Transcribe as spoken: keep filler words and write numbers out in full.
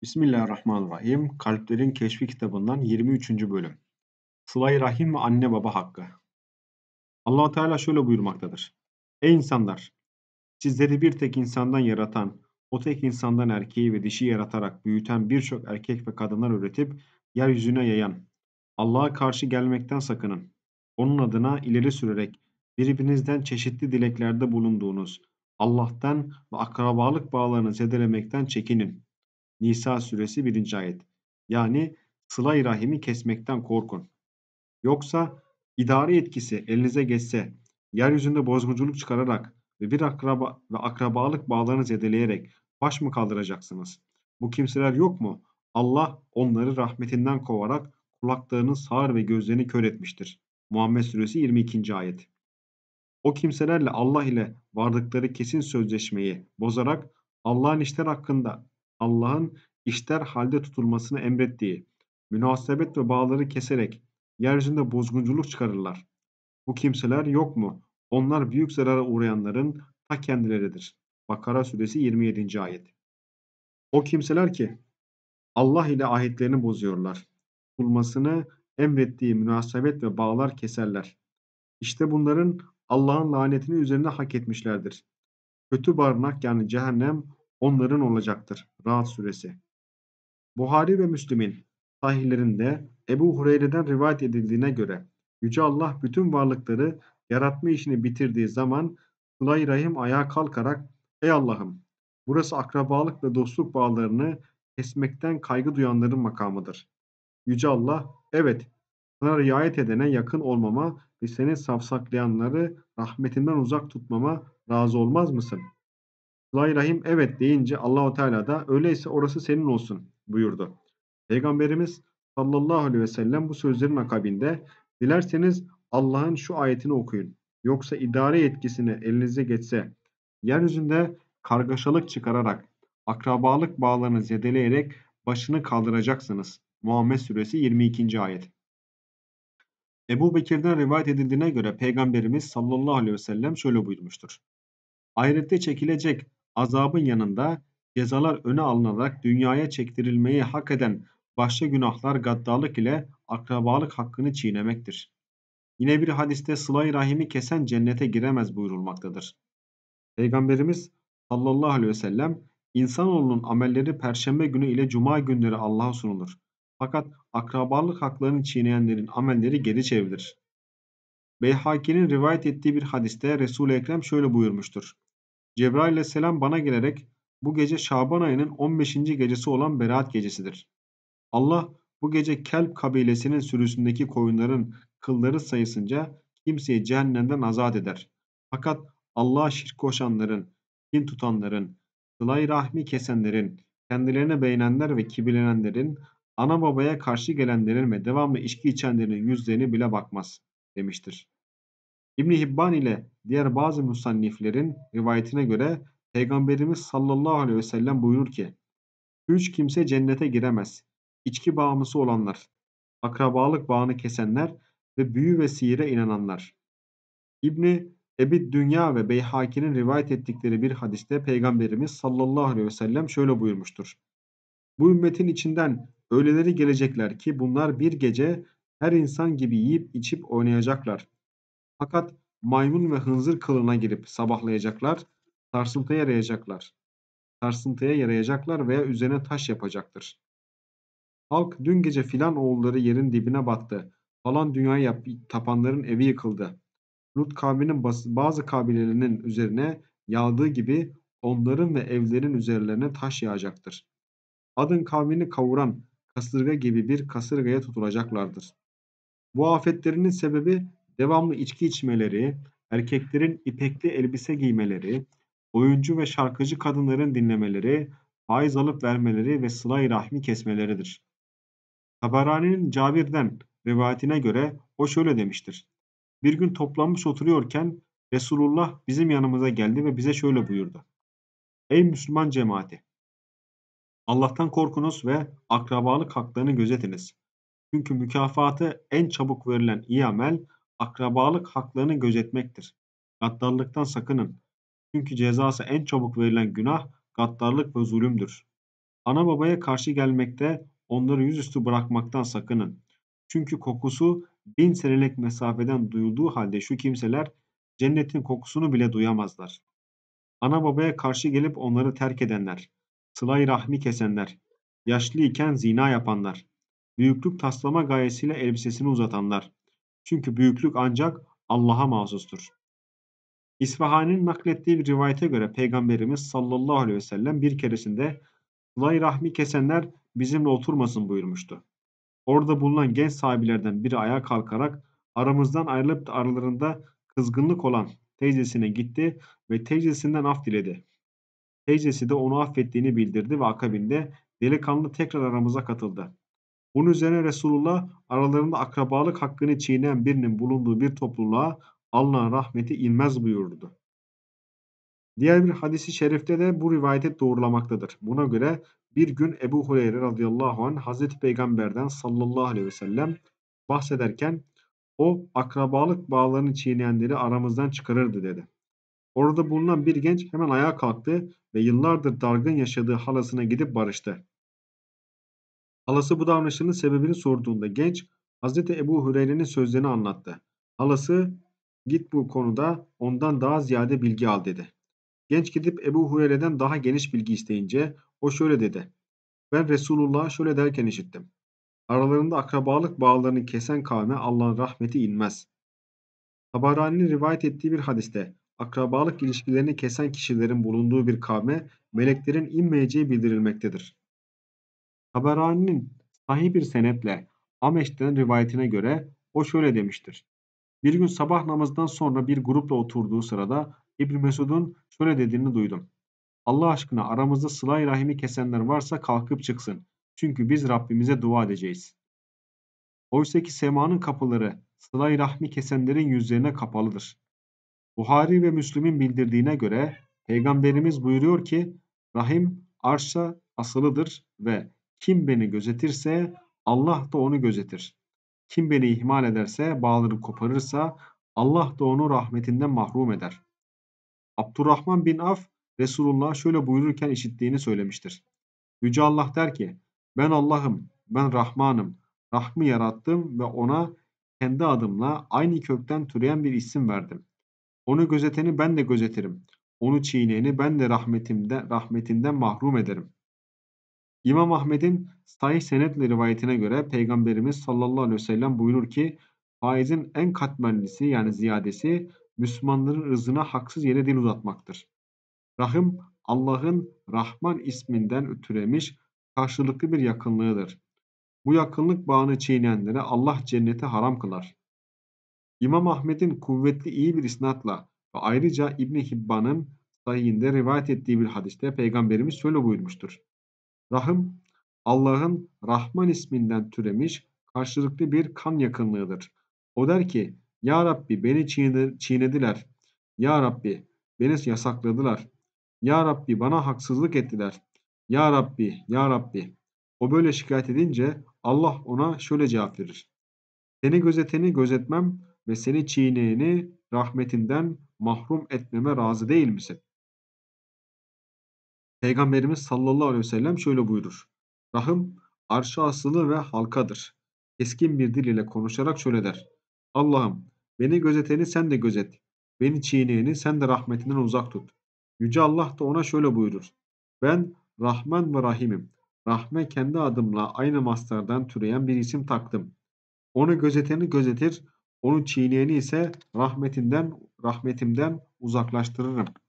Bismillahirrahmanirrahim. Kalplerin Keşfi kitabından yirmi üçüncü bölüm. Sıla-i Rahim ve anne baba hakkı. Allah Teala şöyle buyurmaktadır. Ey insanlar! Sizleri bir tek insandan yaratan, o tek insandan erkeği ve dişi yaratarak büyüten birçok erkek ve kadınlar üretip yeryüzüne yayan, Allah'a karşı gelmekten sakının. Onun adına ileri sürerek birbirinizden çeşitli dileklerde bulunduğunuz Allah'tan ve akrabalık bağlarını zedelemekten çekinin. Nisa suresi birinci ayet. Yani sıla-i rahimi kesmekten korkun. Yoksa idare etkisi elinize geçse, yeryüzünde bozgunculuk çıkararak ve bir akraba ve akrabalık bağlarını zedeleyerek baş mı kaldıracaksınız? Bu kimseler yok mu? Allah onları rahmetinden kovarak kulaklarını sağır ve gözlerini kör etmiştir. Muhammed suresi yirmi ikinci ayet. O kimselerle Allah ile vardıkları kesin sözleşmeyi bozarak Allah'ın işler hakkında Allah'ın işler halde tutulmasını emrettiği münasebet ve bağları keserek yeryüzünde bozgunculuk çıkarırlar. Bu kimseler yok mu? Onlar büyük zarara uğrayanların ta kendileridir. Bakara suresi yirmi yedinci ayet. O kimseler ki Allah ile ahitlerini bozuyorlar. Tutulmasını emrettiği münasebet ve bağlar keserler. İşte bunların Allah'ın lanetini üzerine hak etmişlerdir. Kötü barınak yani cehennem onların olacaktır. Rahat suresi. Buhari ve Müslim'in sahihlerinde Ebu Hureyre'den rivayet edildiğine göre Yüce Allah bütün varlıkları yaratma işini bitirdiği zaman Sıla-i Rahim ayağa kalkarak ey Allah'ım burası akrabalık ve dostluk bağlarını kesmekten kaygı duyanların makamıdır. Yüce Allah evet sana riayet edene yakın olmama ve seni savsaklayanları rahmetinden uzak tutmama razı olmaz mısın? Sıla-i Rahim evet deyince Allahu Teala da öyleyse orası senin olsun buyurdu. Peygamberimiz sallallahu aleyhi ve sellem bu sözlerin akabinde dilerseniz Allah'ın şu ayetini okuyun. Yoksa idare yetkisini elinize geçse yeryüzünde kargaşalık çıkararak akrabalık bağlarını zedeleyerek başını kaldıracaksınız. Muhammed suresi yirmi ikinci ayet. Ebu Bekir'den rivayet edildiğine göre Peygamberimiz sallallahu aleyhi ve sellem şöyle buyurmuştur. Ahirette çekilecek azabın yanında cezalar öne alınarak dünyaya çektirilmeyi hak eden başka günahlar gaddarlık ile akrabalık hakkını çiğnemektir. Yine bir hadiste sıla-i rahimi kesen cennete giremez buyurulmaktadır. Peygamberimiz sallallahu aleyhi ve sellem insanoğlunun amelleri perşembe günü ile cuma günleri Allah'a sunulur. Fakat akrabalık haklarını çiğneyenlerin amelleri geri çevrilir. Beyhaki'nin rivayet ettiği bir hadiste Resul-i Ekrem şöyle buyurmuştur. Cebrail aleyhisselam bana gelerek bu gece Şaban ayının on beşinci gecesi olan Berat gecesidir. Allah bu gece Kelp kabilesinin sürüsündeki koyunların kılları sayısınca kimseyi cehennemden azat eder. Fakat Allah'a şirk koşanların, kin tutanların, sıla-i rahmi kesenlerin, kendilerine beğenenler ve kibirlenenlerin, ana babaya karşı gelenlerin ve devamlı içki içenlerin yüzlerini bile bakmaz demiştir. İbn Hibban ile diğer bazı musanniflerin rivayetine göre Peygamberimiz sallallahu aleyhi ve sellem buyurur ki üç kimse cennete giremez. İçki bağımlısı olanlar, akrabalık bağını kesenler ve büyü ve sihire inananlar. İbni Ebi Dünya ve Beyhaki'nin rivayet ettikleri bir hadiste Peygamberimiz sallallahu aleyhi ve sellem şöyle buyurmuştur. Bu ümmetin içinden öyleleri gelecekler ki bunlar bir gece her insan gibi yiyip içip oynayacaklar. Fakat maymun ve hınzır kılığına girip sabahlayacaklar, sarsıntıya yarayacaklar. Sarsıntıya yarayacaklar veya üzerine taş yapacaktır. Halk dün gece filan oğulları yerin dibine battı. Falan dünyayı yap tapanların evi yıkıldı. Lut kavminin bazı kabilelerinin üzerine yağdığı gibi onların ve evlerin üzerlerine taş yağacaktır. Adın kavmini kavuran kasırga gibi bir kasırgaya tutulacaklardır. Bu afetlerinin sebebi devamlı içki içmeleri, erkeklerin ipekli elbise giymeleri, oyuncu ve şarkıcı kadınların dinlemeleri, faiz alıp vermeleri ve sıla-i rahmi kesmeleridir. Tabarani'nin Cabir'den rivayetine göre o şöyle demiştir. Bir gün toplanmış oturuyorken Resulullah bizim yanımıza geldi ve bize şöyle buyurdu. Ey Müslüman cemaati! Allah'tan korkunuz ve akrabalık haklarını gözetiniz. Çünkü mükafatı en çabuk verilen iyi amel akrabalık haklarını gözetmektir. Gaddarlıktan sakının. Çünkü cezası en çabuk verilen günah gaddarlık ve zulümdür. Ana babaya karşı gelmekte, onları yüzüstü bırakmaktan sakının. Çünkü kokusu bin senelik mesafeden duyulduğu halde şu kimseler cennetin kokusunu bile duyamazlar. Ana babaya karşı gelip onları terk edenler, sıla-i rahmi kesenler, yaşlı iken zina yapanlar, büyüklük taslama gayesiyle elbisesini uzatanlar. Çünkü büyüklük ancak Allah'a mahsustur. İsfahani'nin naklettiği bir rivayete göre Peygamberimiz sallallahu aleyhi ve sellem bir keresinde sıla-i rahmi kesenler bizimle oturmasın buyurmuştu. Orada bulunan genç sahabilerden biri ayağa kalkarak aramızdan ayrılıp da aralarında kızgınlık olan teyzesine gitti ve teyzesinden af diledi. Teyzesi de onu affettiğini bildirdi ve akabinde delikanlı tekrar aramıza katıldı. Bunun üzerine Resulullah aralarında akrabalık hakkını çiğneyen birinin bulunduğu bir topluluğa Allah'ın rahmeti inmez buyurdu. Diğer bir hadisi şerifte de bu rivayeti doğrulamaktadır. Buna göre bir gün Ebu Hureyre radıyallahu anh Hazreti Peygamber'den sallallahu aleyhi ve sellem bahsederken o akrabalık bağlarını çiğneyenleri aramızdan çıkarırdı dedi. Orada bulunan bir genç hemen ayağa kalktı ve yıllardır dargın yaşadığı halasına gidip barıştı. Halası bu davranışının sebebini sorduğunda genç Hazreti Ebu Hureyre'nin sözlerini anlattı. Halası git bu konuda ondan daha ziyade bilgi al dedi. Genç gidip Ebu Hureyre'den daha geniş bilgi isteyince o şöyle dedi. Ben Resulullah'ı şöyle derken işittim. Aralarında akrabalık bağlarını kesen kavme Allah'ın rahmeti inmez. Tabarani'nin rivayet ettiği bir hadiste akrabalık ilişkilerini kesen kişilerin bulunduğu bir kavme meleklerin inmeyeceği bildirilmektedir. Tabarani'nin sahih bir senetle Ameş'ten rivayetine göre o şöyle demiştir. Bir gün sabah namazından sonra bir grupla oturduğu sırada İbn Mesud'un şöyle dediğini duydum. Allah aşkına aramızda sıla-i rahimi kesenler varsa kalkıp çıksın. Çünkü biz Rabbimize dua edeceğiz. Oysa ki semanın kapıları sıla-i rahmi kesenlerin yüzlerine kapalıdır. Buhari ve Müslim'in bildirdiğine göre Peygamberimiz buyuruyor ki rahim arşa asılıdır ve kim beni gözetirse Allah da onu gözetir. Kim beni ihmal ederse, bağları koparırsa Allah da onu rahmetinden mahrum eder. Abdurrahman bin Af Resulullah şöyle buyururken işittiğini söylemiştir. Yüce Allah der ki ben Allah'ım, ben Rahmanım. Rahmı yarattım ve ona kendi adımla aynı kökten türeyen bir isim verdim. Onu gözeteni ben de gözetirim. Onu çiğneyeni ben de rahmetimden, rahmetinden mahrum ederim. İmam Ahmed'in sahih senetle rivayetine göre Peygamberimiz sallallahu aleyhi ve sellem buyurur ki faizin en katmerlisi yani ziyadesi Müslümanların ırzına haksız yere dil uzatmaktır. Rahim Allah'ın Rahman isminden türemiş karşılıklı bir yakınlığıdır. Bu yakınlık bağını çiğneyenlere Allah cenneti haram kılar. İmam Ahmed'in kuvvetli iyi bir isnatla ve ayrıca İbn Hibban'ın sahihinde rivayet ettiği bir hadiste Peygamberimiz şöyle buyurmuştur. Rahim Allah'ın Rahman isminden türemiş karşılıklı bir kan yakınlığıdır. O der ki Ya Rabbi beni çiğnediler. Ya Rabbi beni yasakladılar. Ya Rabbi bana haksızlık ettiler. Ya Rabbi, Ya Rabbi. O böyle şikayet edince Allah ona şöyle cevap verir. Seni gözeteni gözetmem ve seni çiğneyeni rahmetinden mahrum etmeme razı değil misin? Peygamberimiz sallallahu aleyhi ve sellem şöyle buyurur. Rahim arşa asılı ve halkadır. Keskin bir dil ile konuşarak şöyle der. Allah'ım beni gözeteni sen de gözet. Beni çiğneyeni sen de rahmetinden uzak tut. Yüce Allah da ona şöyle buyurur. Ben Rahman ve Rahim'im. Rahme kendi adımla aynı mastardan türeyen bir isim taktım. Onu gözeteni gözetir, onu çiğneyeni ise rahmetinden rahmetimden uzaklaştırırım.